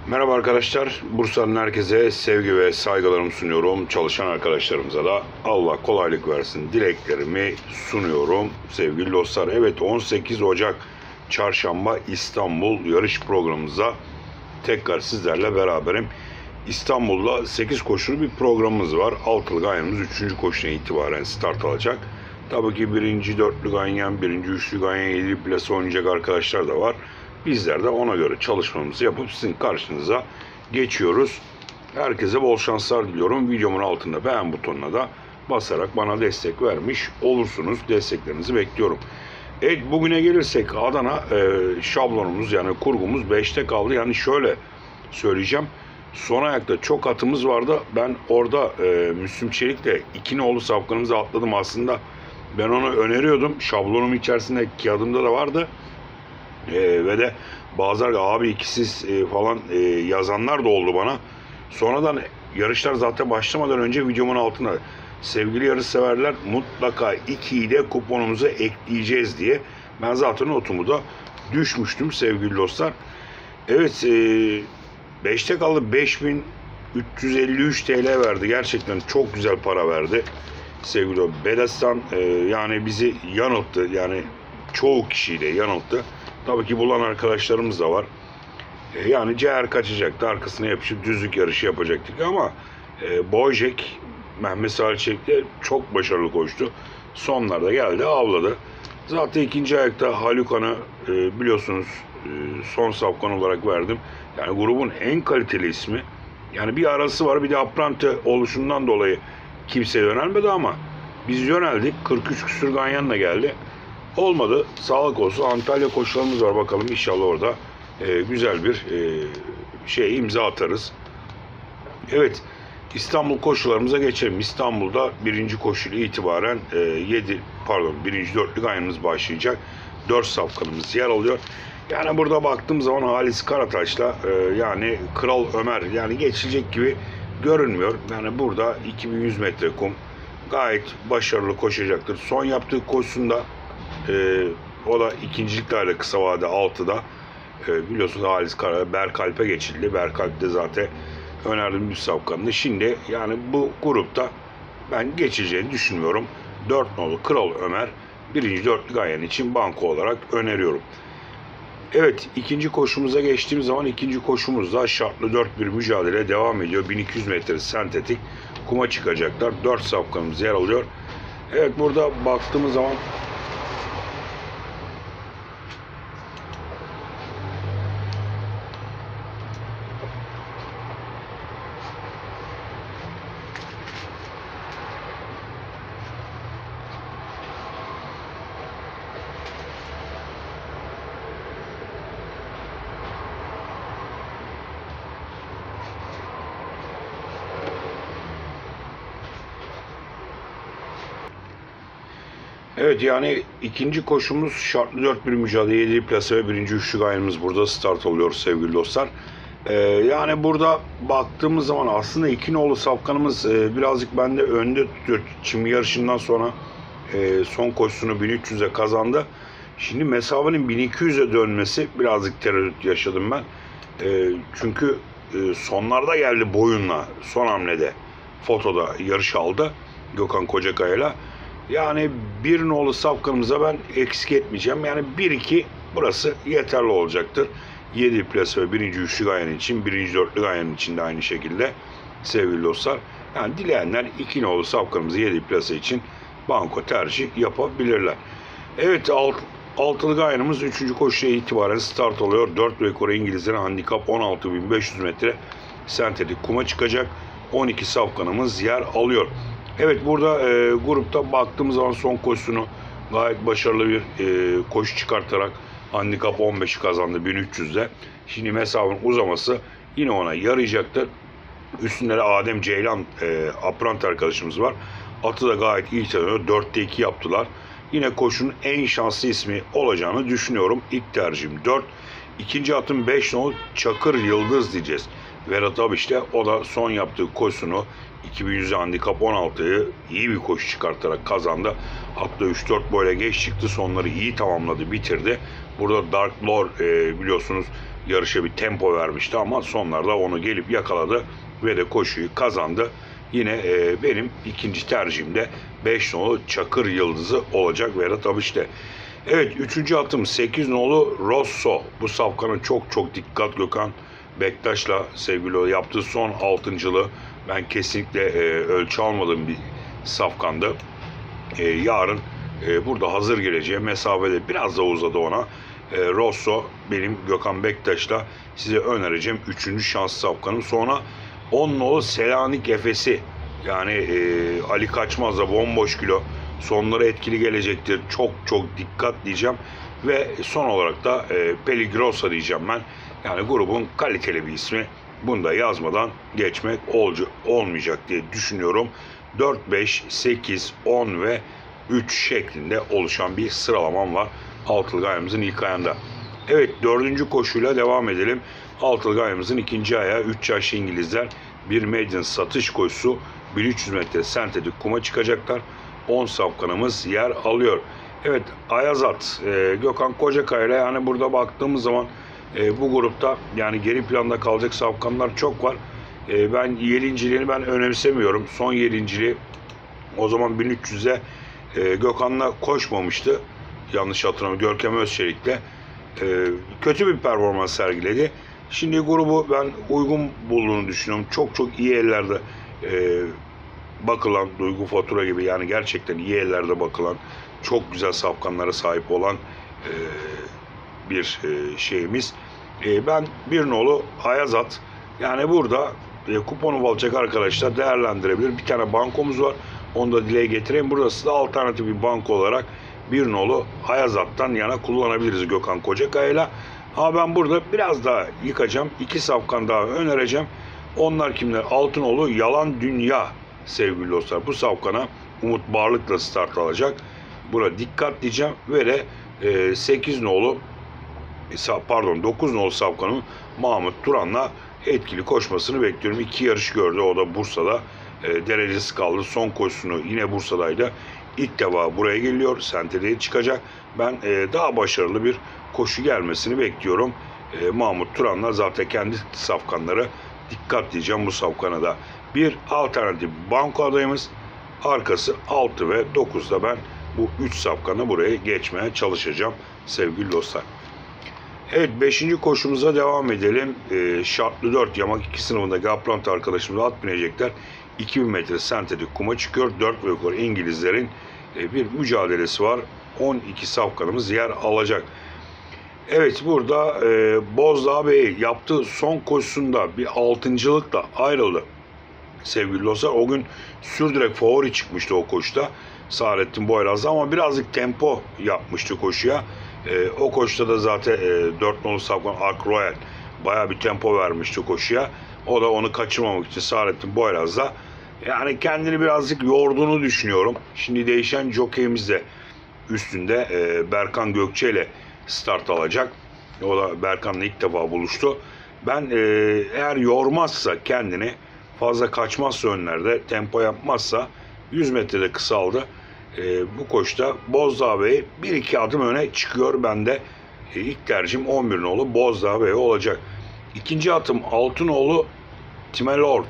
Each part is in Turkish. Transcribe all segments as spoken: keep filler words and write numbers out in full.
Merhaba arkadaşlar, Bursa'nın herkese sevgi ve saygılarımı sunuyorum. Çalışan arkadaşlarımıza da Allah kolaylık versin dileklerimi sunuyorum sevgili dostlar. Evet, on sekiz Ocak Çarşamba İstanbul yarış programımıza tekrar sizlerle beraberim. İstanbul'da sekiz koşulu bir programımız var. Altılı Ganyan'ımız üçüncü koşuna itibaren start alacak. Tabii ki birinci dörtlü Ganyan, birinci üçlü Ganyan, yedi plase oynayacak arkadaşlar da var. Bizler de ona göre çalışmamızı yapıp sizin karşınıza geçiyoruz. Herkese bol şanslar diliyorum. Videomun altında beğen butonuna da basarak bana destek vermiş olursunuz. Desteklerinizi bekliyorum. Evet, bugüne gelirsek Adana e, şablonumuz yani kurgumuz beşte kaldı. Yani şöyle söyleyeceğim. Son ayakta çok atımız vardı. Ben orada e, Müslüm Çelik'le iki nolu safkanımızı atladım aslında. Ben onu öneriyordum. Şablonum içerisinde kağıdımda da vardı. Ee, ve de bazıları abi ikisiz e, falan e, yazanlar da oldu bana. Sonradan yarışlar zaten başlamadan önce videomun altına sevgili yarış severler mutlaka ikiyi de kuponumuza ekleyeceğiz diye. Ben zaten notumu da düşmüştüm sevgili dostlar. Evet, e, beşte kaldı. beş bin üç yüz elli üç T L verdi. Gerçekten çok güzel para verdi. Sevgili Belastan e, yani bizi yanılttı. Yani çoğu kişiyi de yanılttı. Tabii ki bulan arkadaşlarımız da var. E, yani C R kaçacaktı. Arkasına yapışıp düzlük yarışı yapacaktık. Ama e, Boycek, Mehmet Salih Çelik'le çok başarılı koştu. Sonlarda geldi, avladı. Zaten ikinci ayakta Halukan'ı e, biliyorsunuz e, son safkan olarak verdim. Yani grubun en kaliteli ismi. Yani bir arası var, bir de Aprante oluşundan dolayı kimseye yönelmedi ama biz yöneldik. kırk üç küsür Ganyan'la geldi. Olmadı. Sağlık olsun. Antalya koşularımız var. Bakalım inşallah orada e, güzel bir e, şey imza atarız. Evet. İstanbul koşularımıza geçelim. İstanbul'da birinci koşuyla itibaren e, yedi pardon birinci dörtlü Ganyan'ımız başlayacak. dört safkanımız yer alıyor. Yani burada baktığım zaman Halis Karataş'la e, yani Kral Ömer yani geçilecek gibi görünmüyor. Yani burada iki bin yüz metre kum gayet başarılı koşacaktır. Son yaptığı koşusunda Ee, o da ikinciliklerle kısa vade altıda ee, biliyorsunuz Halis Kara Berkalp'e geçildi. Berkalp de zaten önerdiğim bir safkandı. Şimdi yani bu grupta ben geçeceğini düşünmüyorum. dört nolu Kral Ömer birinci dörtlü Ganyan için banko olarak öneriyorum. Evet, ikinci koşumuza geçtiğimiz zaman ikinci koşumuzda şartlı dört bir mücadele devam ediyor. bin iki yüz metre sentetik kuma çıkacaklar. dört safkanımız yer alıyor. Evet, burada baktığımız zaman evet, yani ikinci koşumuz şartlı dört bir mücadele, yedi plase ve birinci üçlü Ganyan'ımız burada start alıyor sevgili dostlar. Ee, yani burada baktığımız zaman aslında iki nolu safkanımız e, birazcık bende önde tutuyor. Çim yarışından sonra e, son koşusunu bin üç yüze kazandı. Şimdi mesafenin bin iki yüze dönmesi birazcık tereddüt yaşadım ben. E, çünkü e, sonlarda geldi boyunla son hamlede fotoda yarış aldı Gökhan Kocakaya'yla. Yani bir nolu safkanımıza ben eksik etmeyeceğim. Yani bir iki burası yeterli olacaktır. yedi plase ve birinci üçlü Ganyan için, birinci dörtlü Ganyan için de aynı şekilde sevgili dostlar. Yani dileyenler iki nolu safkanımızı yedi plase için banko tercih yapabilirler. Evet, alt, altılı Ganyan'ımız üçüncü koşuya itibaren start oluyor. dört rekoru İngilizlerin handikap on altı bin beş yüz metre sentetik kuma çıkacak. on iki safkanımız yer alıyor. Evet, burada e, grupta baktığımız zaman son koşusunu gayet başarılı bir e, koşu çıkartarak handikap on beşi kazandı bin üç yüzde. Şimdi mesafenin uzaması yine ona yarayacaktır. Üstünde de Adem Ceylan e, Aprant arkadaşımız var. Atı da gayet iyi tanıyor. dörtte iki yaptılar. Yine koşunun en şanslı ismi olacağını düşünüyorum. İlk tercihim dört. İkinci atım beş nolu Çakır Yıldız diyeceğiz. Vedat Abiş'te o da son yaptığı koşusunu iki bin yüze handikap on altıyı iyi bir koşu çıkartarak kazandı. Hatta üç dört boyla geç çıktı. Sonları iyi tamamladı, bitirdi. Burada Dark Lord e, biliyorsunuz yarışa bir tempo vermişti ama sonlarda onu gelip yakaladı ve de koşuyu kazandı. Yine e, benim ikinci tercihimde beş nolu Çakır Yıldızı olacak Vedat Abiş'te. Evet, üçüncü atım sekiz nolu Rosso. Bu safkanın çok çok dikkat Gökhan Bektaş'la sevgili o yaptığı son altıncılığı ben kesinlikle e, ölçü almadığım bir safkandı. E, yarın e, burada hazır geleceği mesafede biraz da uzadı ona. E, Rosso benim Gökhan Bektaş'la size önereceğim üçüncü şans safkanım. Sonra on nolu Selanik Efes'i, yani e, Ali Kaçmaz'la bomboş kilo, sonlara etkili gelecektir. Çok çok dikkat diyeceğim. Ve son olarak da e, Peligrosa diyeceğim ben. Yani grubun kaliteli bir ismi. Bunu da yazmadan geçmek olcu, olmayacak diye düşünüyorum. dört, beş, sekiz, on ve üç şeklinde oluşan bir sıralamam var altılı ayağımızın ilk ayağında. Evet, dördüncü koşuyla devam edelim. Altılı ayağımızın ikinci ayağı üç yaşlı İngilizler bir maiden satış koşusu bin üç yüz metre sentetik kuma çıkacaklar. on safkanımız yer alıyor. Evet, Ayaz at e, Gökhan Kocakay'la, yani burada baktığımız zaman e, bu grupta yani geri planda kalacak safkanlar çok var. E, ben yedinciliğini ben önemsemiyorum. Son yedinciliği o zaman bin üç yüze e, Gökhan'la koşmamıştı. Yanlış hatırlamıyorum. Görkem Özçelik'le e, kötü bir performans sergiledi. Şimdi grubu ben uygun bulduğunu düşünüyorum. Çok çok iyi ellerde e, bakılan, Duygu Fatura gibi, yani gerçekten iyi ellerde bakılan, çok güzel safkanlara sahip olan e, bir e, şeyimiz. E, ben bir nolu Ayaz at. Yani burada e, kuponu alacak arkadaşlar değerlendirebilir. Bir tane bankomuz var. Onu da dile getireyim. Burası da alternatif bir banko olarak bir nolu Ayaz attan yana kullanabiliriz Gökhan Kocakay'la. Ama ben burada biraz daha yıkacağım. İki safkan daha önereceğim. Onlar kimler? Altınoğlu Yalan Dünya sevgili dostlar. Bu safkana Umut Barlık'la start alacak. Buna dikkat diyeceğim. Ve de e, sekiz nolu pardon dokuz nolu safkanın Mahmut Turan'la etkili koşmasını bekliyorum. İki yarış gördü. O da Bursa'da. E, derecesi kaldı. Son koşusunu yine Bursa'daydı. İlk defa buraya geliyor. Sentede'ye çıkacak. Ben e, daha başarılı bir koşu gelmesini bekliyorum. E, Mahmut Turan'la zaten kendi safkanları dikkat diyeceğim bu safkana da. Bir alternatif banko adayımız. Arkası altı ve dokuzda ben bu üç safkanı buraya geçmeye çalışacağım sevgili dostlar. Evet, beşinci koşumuza devam edelim. E, şartlı dört yamak iki sınıfındaki Aplant arkadaşımız at binecekler. iki bin metre sentetik kuma çıkıyor. dört ve yukarı İngilizlerin e, bir mücadelesi var. on iki safkanımız yer alacak. Evet, burada e, Bozdağ Bey yaptığı son koşusunda bir altıncılıkla ayrıldı sevgili dostlar. O gün sürdürek favori çıkmıştı o koşuda Saadettin Boyraz'da, ama birazcık tempo yapmıştı koşuya. E, o koşuda da zaten e, dört nolu safkan Ark Royal bayağı bir tempo vermişti koşuya. O da onu kaçırmamak için Saadettin Boyraz'da yani kendini birazcık yorduğunu düşünüyorum. Şimdi değişen jokeyimiz de üstünde e, Berkan Gökçe ile start alacak. O da Berkan'la ilk defa buluştu. Ben e, eğer yormazsa kendini, fazla kaçmazsa önlerde, tempo yapmazsa yüz metrede kısaldı. E, bu koşuda Bozdağ Bey bir iki adım öne çıkıyor. Ben de e, ilk tercihim on bir nolu Bozdağ Bey olacak. İkinci atım Altınoğlu Timelord.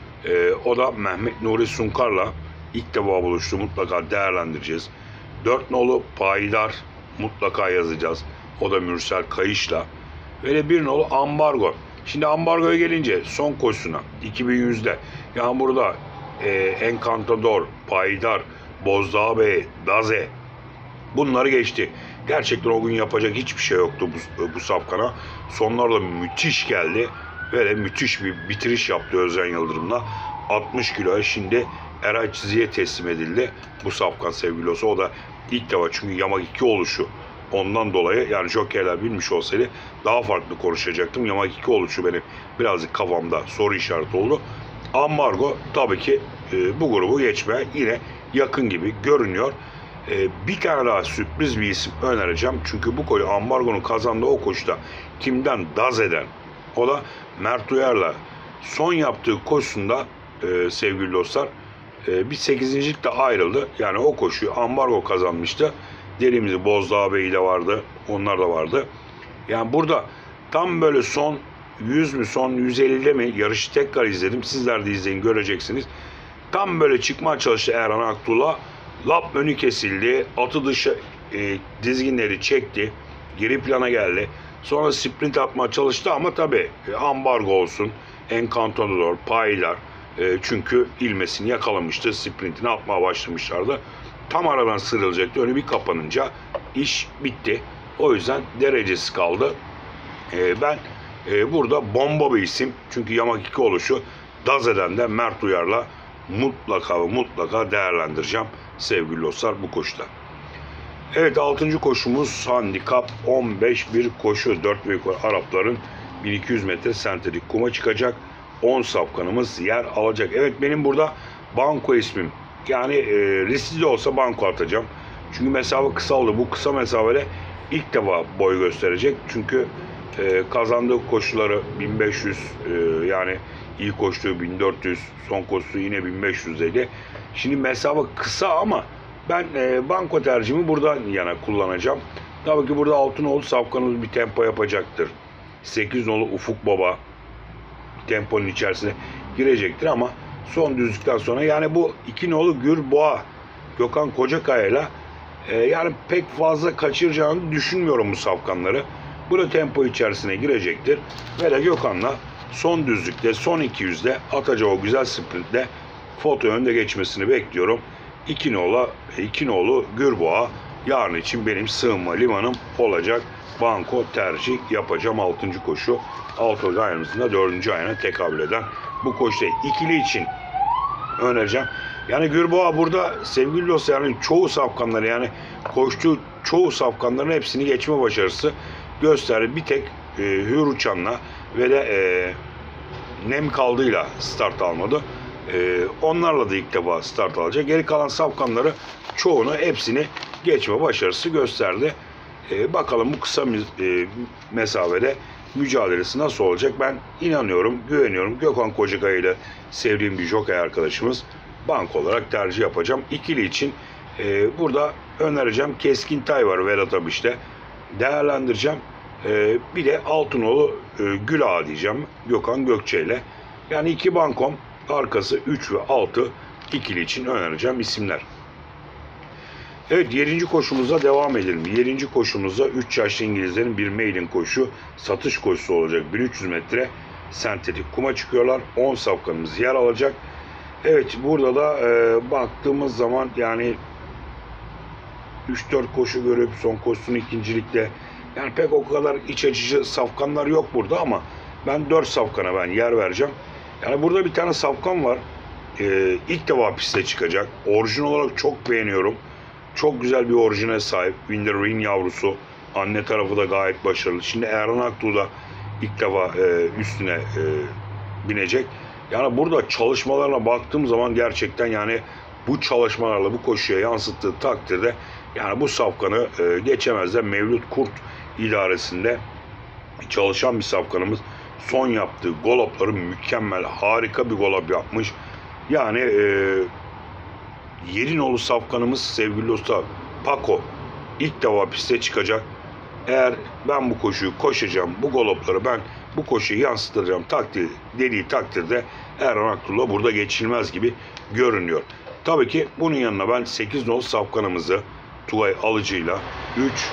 E, o da Mehmet Nuri Sunkar'la ilk defa buluştu. Mutlaka değerlendireceğiz. dört nolu Payidar mutlaka yazacağız. O da Mürsel Kayış'la. Ve de bir nolu Ambargo. Şimdi Ambargo'ya gelince son koşusuna iki bin yüzde yani burada e, Encantador, Payidar, Bozdağ Bey, Daze bunları geçti. Gerçekten o gün yapacak hiçbir şey yoktu bu, bu safkana. Sonlarda müthiş geldi ve de müthiş bir bitiriş yaptı Özden Yıldırım'la. altmış kiloya şimdi Eray Çizi'ye teslim edildi bu safkan sevgili olsa. O da ilk defa, çünkü yamak iki oluşu ondan dolayı, yani jokerler bilmiş olsaydı daha farklı konuşacaktım. Yamak iki oluşu benim birazcık kafamda soru işareti oldu. Ambargo tabii ki e, bu grubu geçmeye yine yakın gibi görünüyor. E, bir tane daha sürpriz bir isim önereceğim. Çünkü bu koşu Ambargo'nun kazandığı o koşuda kimden daz eden, o da Mert Uyar'la son yaptığı koşusunda e, sevgili dostlar e, bir sekizincilikle ayrıldı. Yani o koşuyu Ambargo kazanmıştı. Derimizi Bozdağ Bey de vardı. Onlar da vardı. Yani burada Tam böyle son yüz mü son yüz ellide mi yarışı tekrar izledim. Sizler de izleyin, göreceksiniz. Tam böyle çıkmaya çalıştı Erhan Aktuğ'la. Lap önü kesildi. Atı dışı e, dizginleri çekti. Geri plana geldi. Sonra sprint atmaya çalıştı ama tabii e, ambargo olsun. Encantador, paylar. E, çünkü ilmesini yakalamıştı. Sprintini atmaya başlamışlardı. Tam aradan sıyrılacaktı. Önü bir kapanınca iş bitti. O yüzden derecesiz kaldı. E, ben e, burada bomba bir isim. Çünkü yamak iki oluşu Daze'den de Mert Uyar'la mutlaka ve mutlaka değerlendireceğim sevgili dostlar bu koşuda. Evet, altıncı koşumuz handikap on beş bir koşu. dört büyük Arapların bin iki yüz metre sentetik kuma çıkacak. on safkanımız yer alacak. Evet, benim burada banko ismim. Yani e, riskli de olsa banko atacağım. Çünkü mesafe kısa oldu. Bu kısa mesafede ilk defa boy gösterecek. Çünkü e, kazandığı koşuları bin beş yüz e, yani ilk koştuğu bin dört yüz, son koştuğu yine bin beş yüzdeydi. Şimdi mesafe kısa ama ben e, banko tercihimi buradan yana kullanacağım. Tabii ki burada Altınoğlu safkanımız bir tempo yapacaktır. sekiz nolu Ufuk Baba temponun içerisine girecektir ama son düzlükten sonra yani bu iki nolu Gürboğa Gökhan Kocakaya'yla e, yani pek fazla kaçıracağını düşünmüyorum bu safkanları. Burada tempo içerisine girecektir ve de Gökhan'la son düzlükte, son iki yüzde atacağı o güzel sprintle foto önde geçmesini bekliyorum. İki nolu, iki nolu Gürboğa yarın için benim sığınma limanım olacak. Banko tercih yapacağım altıncı koşu. Altı ayağımızın da dördüncü ayağına tekabül eden bu koşuda ikili için önereceğim. Yani Gürboğa burada sevgili dostlar, yani çoğu safkanları, yani koştuğu çoğu safkanların hepsini geçme başarısı gösterdi. Bir tek e, Hür Uçan'la ve de e, Nem kaldığıyla start almadı. E, onlarla da ilk defa start alacak. Geri kalan safkanları çoğunu, hepsini geçme başarısı gösterdi. E, bakalım bu kısa e, mesafede mücadelesi nasıl olacak? Ben inanıyorum, güveniyorum. Gökhan Kocakaya ile sevdiğim bir jockey arkadaşımız, bank olarak tercih yapacağım. İkili için e, burada önereceğim. Keskin Tay var Vedat Abiş'te. Değerlendireceğim. E, bir de Altınoğlu e, Gül Ağa diyeceğim Gökhan Gökçe ile. Yani iki bankom, arkası üç ve altı ikili için önereceğim isimler. Evet, yedinci koşumuza devam edelim. yedinci koşumuzda üç yaşlı İngilizlerin bir maiden koşu, satış koşusu olacak. bin üç yüz metre sentetik kuma çıkıyorlar. on safkanımız yer alacak. Evet, burada da e, baktığımız zaman yani üç dört koşu görüp son koşusunu ikincilikte, yani pek o kadar iç açıcı safkanlar yok burada ama ben dört safkana ben yer vereceğim. Yani burada bir tane safkan var. E, ilk defa piste çıkacak. Orijinal olarak çok beğeniyorum. Çok güzel bir orijine sahip. Winter yavrusu. Anne tarafı da gayet başarılı. Şimdi Erhan Aktuğ da ilk defa e, üstüne e, binecek. Yani burada çalışmalarına baktığım zaman gerçekten yani bu çalışmalarla bu koşuya yansıttığı takdirde yani bu safkanı e, geçemezler. Mevlüt Kurt idaresinde çalışan bir safkanımız. Son yaptığı golopları mükemmel. Harika bir golop yapmış. Yani eee yedi nolu safkanımız sevgili dostlar Paco ilk defa piste çıkacak. Eğer ben bu koşuyu koşacağım, bu galopları ben bu koşuyu yansıtacağım takdir dediği takdirde Erhan Aktuğ'la burada geçilmez gibi görünüyor. Tabii ki bunun yanına ben sekiz nolu safkanımızı Tugay Alıcı'yla üç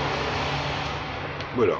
böyle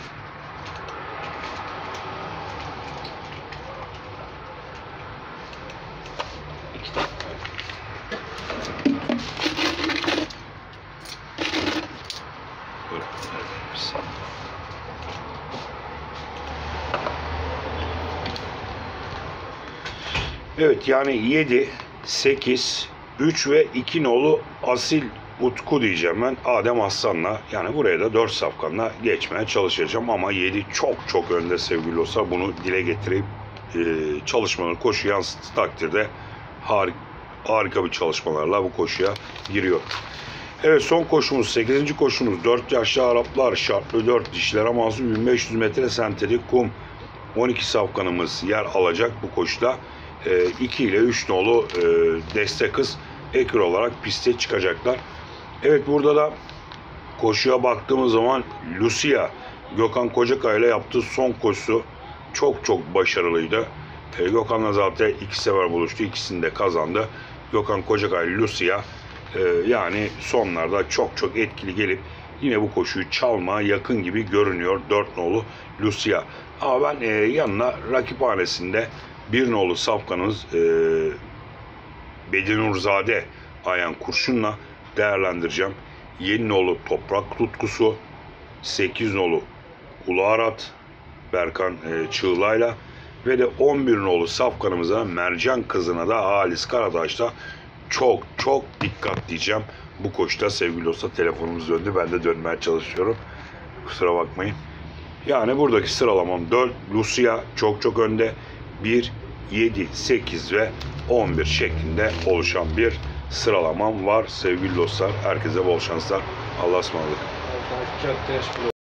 evet, yani yedi, sekiz, üç ve iki nolu Asil Utku diyeceğim ben Adem Aslan'la. Yani buraya da dört safkanla geçmeye çalışacağım ama yedi çok çok önde sevgili olsa bunu dile getirip e, çalışmanın koşu yansıttığı takdirde harika, harika bir çalışmalarla bu koşuya giriyor. Evet, son koşumuz sekizinci koşumuz dört yaşlı Araplar şartlı dört dişlere mahsus bin beş yüz metre sentetik kum. on iki safkanımız yer alacak bu koşuda. iki ile üç nolu e, destek hız ekür olarak piste çıkacaklar. Evet, burada da koşuya baktığımız zaman Lucia Gökhan Kocakay ile yaptığı son koşusu çok çok başarılıydı. E, Gökhan'la zaten iki sefer buluştu. İkisini de kazandı. Gökhan Kocakay Lucia e, yani sonlarda çok çok etkili gelip yine bu koşuyu çalmaya yakın gibi görünüyor. dört nolu Lucia. Ama ben e, yanına rakiphanesinde bir nolu safkanımız e, Bedinurzade Ayhan Kurşun'la değerlendireceğim. yedi nolu Toprak Tutkusu, sekiz nolu Ulu Arat Berkan e, Çığla'yla ve de on bir nolu safkanımıza Mercan Kızı'na da Halis Karataş'ta çok çok dikkat diyeceğim. Bu koşuda sevgili olsa telefonumuz döndü. Ben de dönmeye çalışıyorum. Kusura bakmayın. Yani buradaki sıralamam dört. Lucia çok çok önde. bir, yedi, sekiz ve on bir şeklinde oluşan bir sıralamam var sevgili dostlar. Herkese bol şanslar. Allah'a ısmarladık.